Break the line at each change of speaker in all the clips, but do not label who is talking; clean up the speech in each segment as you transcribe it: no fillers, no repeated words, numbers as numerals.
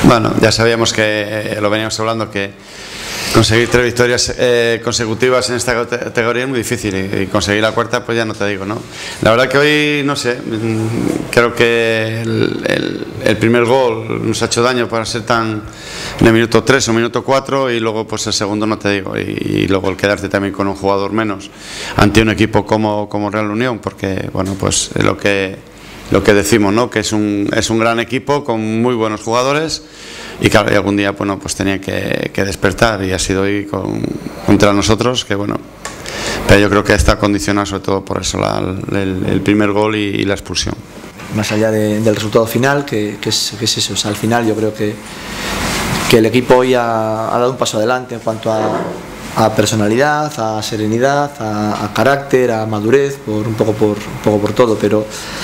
Bueno, ya sabíamos que, lo veníamos hablando, que conseguir 3 victorias consecutivas en esta categoría es muy difícil, y conseguir la cuarta pues ya no te digo, ¿no? La verdad que hoy, no sé, creo que el primer gol nos ha hecho daño para ser tan en el minuto 3 o minuto 4, y luego pues el segundo no te digo, y luego el quedarte también con un jugador menos ante un equipo como Real Unión, porque bueno, pues lo que decimos, ¿no? Que es un gran equipo con muy buenos jugadores, y claro, y algún día bueno, pues tenía que despertar, y ha sido hoy contra nosotros, que bueno, pero yo creo que está condicionado sobre todo por eso, el primer gol y la expulsión.
Más allá del resultado final, que es eso, o sea, al final yo creo que el equipo hoy ha dado un paso adelante en cuanto a personalidad, a serenidad, a carácter, a madurez, un poco por todo, pero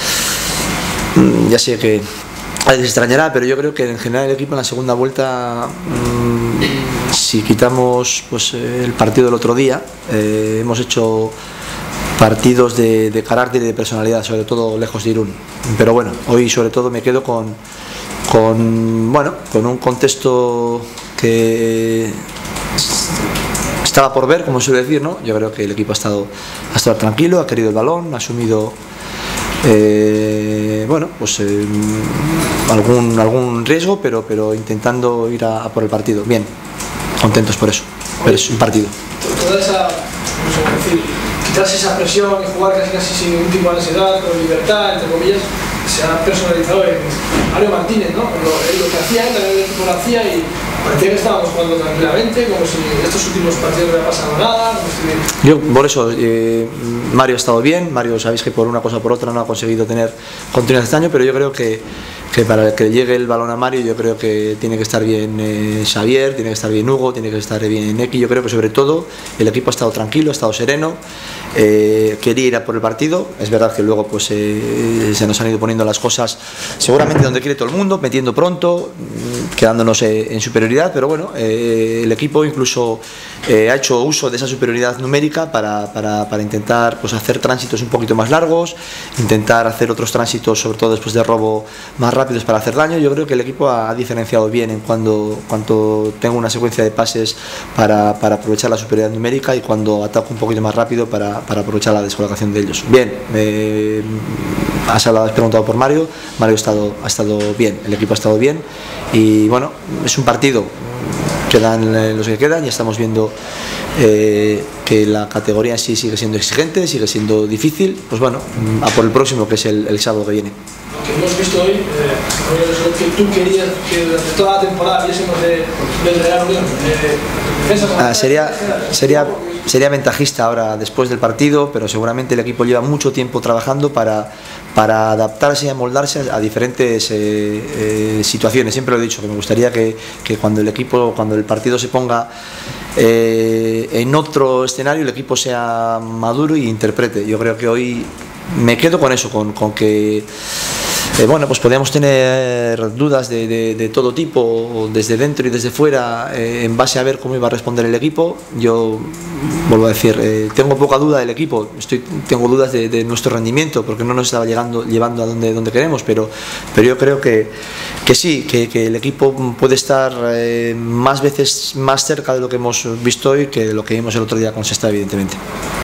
ya sé que a veces extrañará, pero yo creo que en general el equipo en la segunda vuelta, si quitamos pues el partido del otro día, hemos hecho partidos de carácter y de personalidad, sobre todo lejos de Irún. Pero bueno, hoy sobre todo me quedo con un contexto que estaba por ver, como suele decir, ¿no? Yo creo que el equipo ha estado tranquilo, ha querido el balón, ha asumido algún riesgo, pero intentando ir a por el partido. Bien, contentos por eso, pero es un partido.
Toda esa, quitarse esa presión y jugar casi sin ningún tipo de ansiedad, con libertad, entre comillas, se ha personalizado en Mario Martínez, ¿no? Lo que hacía él, el equipo lo hacía, y parecía que estábamos jugando tranquilamente, como si estos últimos partidos no hubiera pasado nada.
Yo, por eso, Mario ha estado bien. Mario, sabéis que por una cosa o por otra no ha conseguido tener continuidad este año, pero yo creo que para que llegue el balón a Mario, yo creo que tiene que estar bien Xavier, tiene que estar bien Hugo, tiene que estar bien Neki. Yo creo que sobre todo el equipo ha estado tranquilo, ha estado sereno, quería ir a por el partido. Es verdad que luego pues se nos han ido poniendo las cosas seguramente donde quiere todo el mundo, metiendo pronto, quedándonos en superioridad, pero bueno, el equipo incluso ha hecho uso de esa superioridad numérica para intentar pues hacer tránsitos un poquito más largos, intentar hacer otros tránsitos, sobre todo después de robo, más rápidos para hacer daño. Yo creo que el equipo ha diferenciado bien en cuando tengo una secuencia de pases para aprovechar la superioridad numérica, y cuando ataco un poquito más rápido para aprovechar la descolocación de ellos. Bien, has preguntado por Mario. Mario ha estado bien, el equipo ha estado bien, y bueno, es un partido, quedan los que quedan, y estamos viendo que la categoría en sí sigue siendo exigente, sigue siendo difícil. Pues bueno, a por el próximo, que es el sábado que viene.
Lo que hemos visto hoy, es lo que tú querías que durante toda la temporada viésemos del Real Unión.
Sería ventajista ahora después del partido, pero seguramente el equipo lleva mucho tiempo trabajando para adaptarse y amoldarse a diferentes situaciones. Siempre lo he dicho, que me gustaría que cuando el partido se ponga en otro escenario, el equipo sea maduro y interprete. Yo creo que hoy me quedo con eso, con que pues podíamos tener dudas de todo tipo, desde dentro y desde fuera, en base a ver cómo iba a responder el equipo. Yo vuelvo a decir, tengo poca duda del equipo, tengo dudas de nuestro rendimiento, porque no nos estaba llevando a donde queremos, pero yo creo que sí, que el equipo puede estar más veces más cerca de lo que hemos visto hoy que de lo que vimos el otro día con Sestao, evidentemente.